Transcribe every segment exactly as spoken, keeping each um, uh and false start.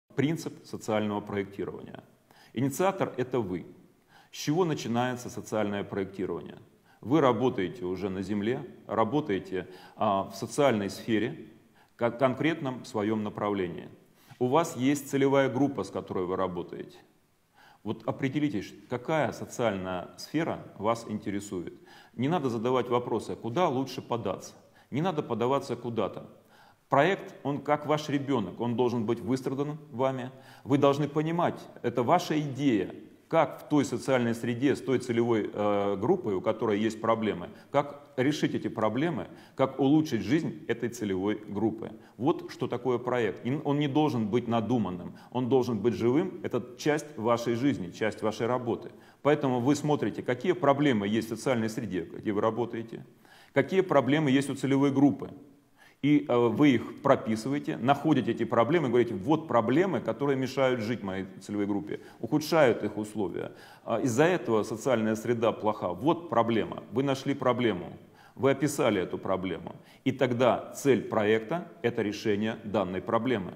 принцип социального проектирования. Инициатор – это вы. С чего начинается социальное проектирование? Вы работаете уже на земле, работаете а, в социальной сфере, как в конкретном своем направлении. У вас есть целевая группа, с которой вы работаете. Вот определитесь, какая социальная сфера вас интересует. Не надо задавать вопросы, куда лучше податься. Не надо подаваться куда-то. Проект, он как ваш ребенок, он должен быть выстрадан вами. Вы должны понимать, это ваша идея, как в той социальной среде, с той целевой э, группой, у которой есть проблемы, как решить эти проблемы, как улучшить жизнь этой целевой группы. Вот что такое проект. И он не должен быть надуманным, он должен быть живым, это часть вашей жизни, часть вашей работы. Поэтому вы смотрите, какие проблемы есть в социальной среде, где вы работаете, какие проблемы есть у целевой группы. И э, вы их прописываете, находите эти проблемы и говорите, вот проблемы, которые мешают жить моей целевой группе, ухудшают их условия. Э, Из-за этого социальная среда плоха. Вот проблема. Вы нашли проблему, вы описали эту проблему. И тогда цель проекта – это решение данной проблемы.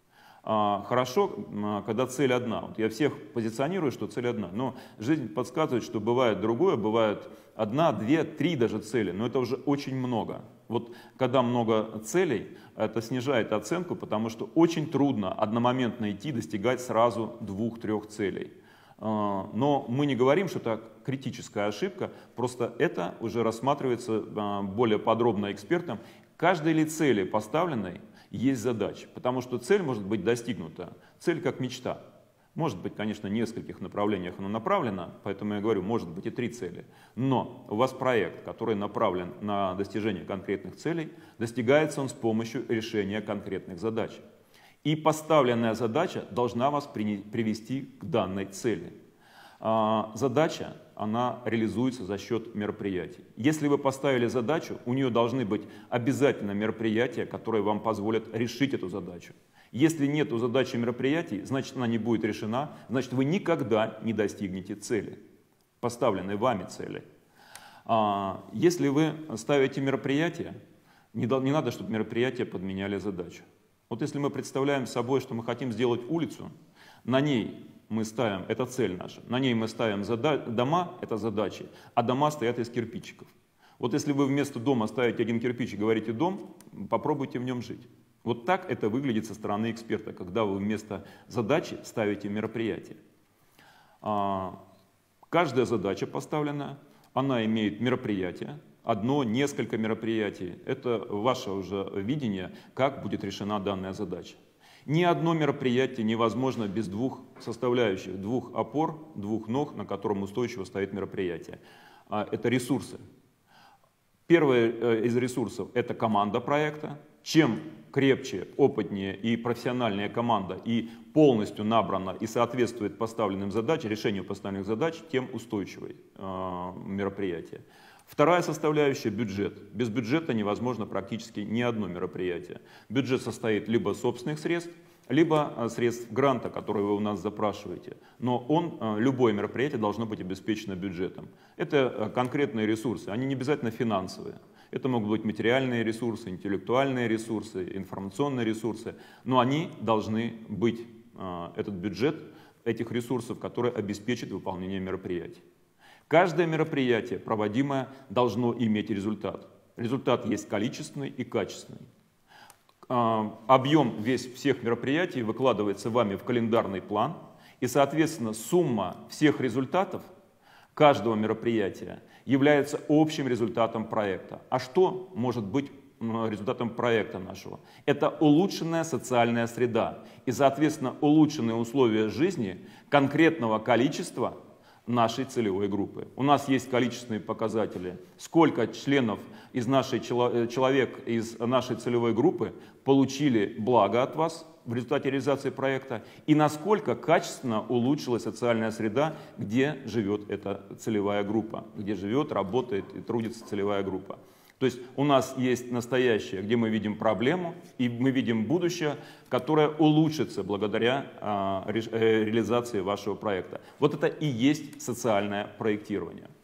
А, хорошо, когда цель одна. Вот я всех позиционирую, что цель одна. Но жизнь подсказывает, что бывает другое, бывает одна, две, три даже цели. Но это уже очень много. Вот когда много целей, это снижает оценку, потому что очень трудно одномоментно идти, достигать сразу двух-трех целей. Но мы не говорим, что это критическая ошибка, просто это уже рассматривается более подробно экспертом. Каждой ли цели поставленной есть задача, потому что цель может быть достигнута, цель как мечта. Может быть, конечно, в нескольких направлениях она направлена, поэтому я говорю, может быть и три цели. Но у вас проект, который направлен на достижение конкретных целей, достигается он с помощью решения конкретных задач. И поставленная задача должна вас привести к данной цели. Задача, она реализуется за счет мероприятий. Если вы поставили задачу, у нее должны быть обязательно мероприятия, которые вам позволят решить эту задачу. Если нет у задачи мероприятий, значит она не будет решена, значит вы никогда не достигнете цели, поставленной вами цели. Если вы ставите мероприятия, не надо, чтобы мероприятия подменяли задачу. Вот если мы представляем собой, что мы хотим сделать улицу, на ней мы ставим, это цель наша, на ней мы ставим дома, это задачи, а дома стоят из кирпичиков. Вот если вы вместо дома ставите один кирпич и говорите «дом», попробуйте в нем жить. Вот так это выглядит со стороны эксперта, когда вы вместо задачи ставите мероприятие. Каждая задача поставленная, она имеет мероприятие, одно, несколько мероприятий. Это ваше уже видение, как будет решена данная задача. Ни одно мероприятие невозможно без двух составляющих, двух опор, двух ног, на котором устойчиво стоит мероприятие. Это ресурсы. Первый из ресурсов – это команда проекта. Чем крепче, опытнее и профессиональнее команда и полностью набрана и соответствует поставленным задачам, решению поставленных задач, тем устойчивое э, мероприятие. Вторая составляющая – бюджет. Без бюджета невозможно практически ни одно мероприятие. Бюджет состоит либо из собственных средств, либо средств гранта, которые вы у нас запрашиваете. Но он, любое мероприятие должно быть обеспечено бюджетом. Это конкретные ресурсы, они не обязательно финансовые. Это могут быть материальные ресурсы, интеллектуальные ресурсы, информационные ресурсы. Но они должны быть, этот бюджет этих ресурсов, который обеспечит выполнение мероприятий. Каждое мероприятие, проводимое, должно иметь результат. Результат есть количественный и качественный. Объем весь всех мероприятий выкладывается вами в календарный план, и, соответственно, сумма всех результатов каждого мероприятия является общим результатом проекта. А что может быть результатом проекта нашего? Это улучшенная социальная среда и, соответственно, улучшенные условия жизни конкретного количества нашей целевой группы. У нас есть количественные показатели, сколько членов из нашей, человек из нашей целевой группы получили благо от вас в результате реализации проекта и насколько качественно улучшилась социальная среда, где живет эта целевая группа, где живет, работает и трудится целевая группа. То есть у нас есть настоящее, где мы видим проблему, и мы видим будущее, которое улучшится благодаря э, ре, э, реализации вашего проекта. Вот это и есть социальное проектирование.